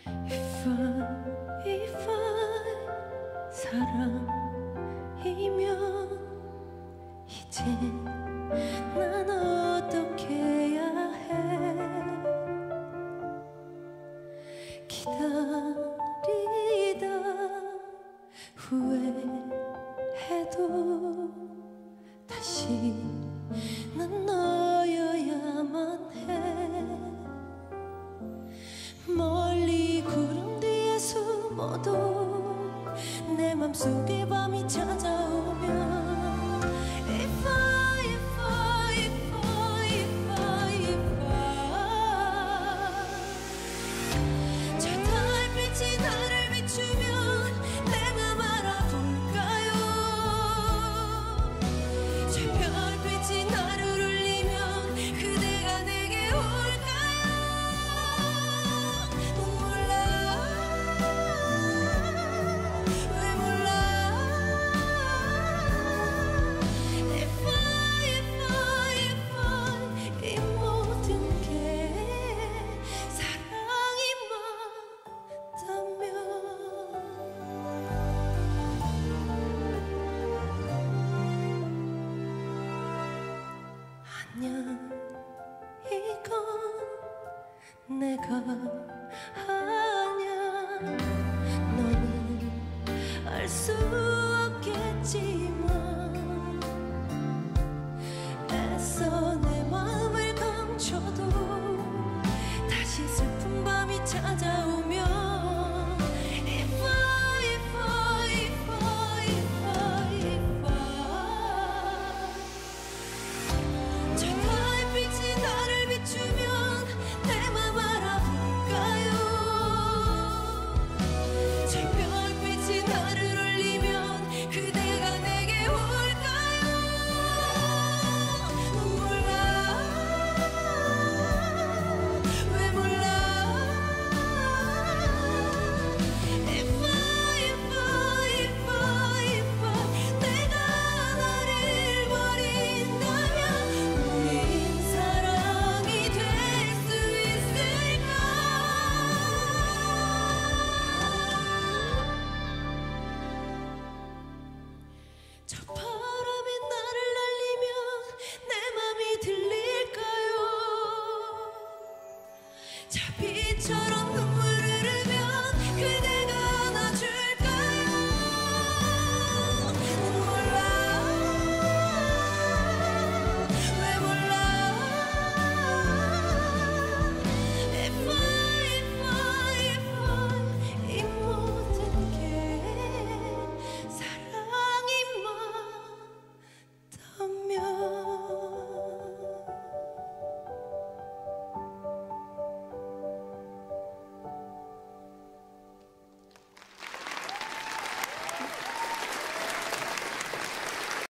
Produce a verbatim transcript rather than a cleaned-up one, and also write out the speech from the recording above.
If I, if I 사랑이면 이제 난 어떻게 해야 해. 기다리다 후회해도 다시 난 너여야만 해. 멀리 구름 뒤에 숨어도 내 맘속에 밤이 찾아오면 If I, if I, if I, if I, if I 저 달빛이 나를 비추면 내 맘 알아볼까요? 저 별빛이 나를 울리면 그대가 내게 올까요? 몰라 왜 몰라. If I, if I, if I 이 모든 게 사랑이 맞다면 아냐 이건 내가 아냐. 너는 알 수 없겠지만 애써 내 마음을 감춰도 다시 슬픈 밤이 찾아오면 If I, if I, if I, if I, if I 저 달빛이 나를 비추면 내 맘 알아볼까요? 저 별빛이 나를 울리면 그대가 내게 올까요? 몰라 왜 몰라. If I, if I, if I, if I 내가 나를 버린다면 우린 사랑이 될 수 있을까? 저 바람이 나를 날리면 내 맘이 들릴까요? 저 빛처럼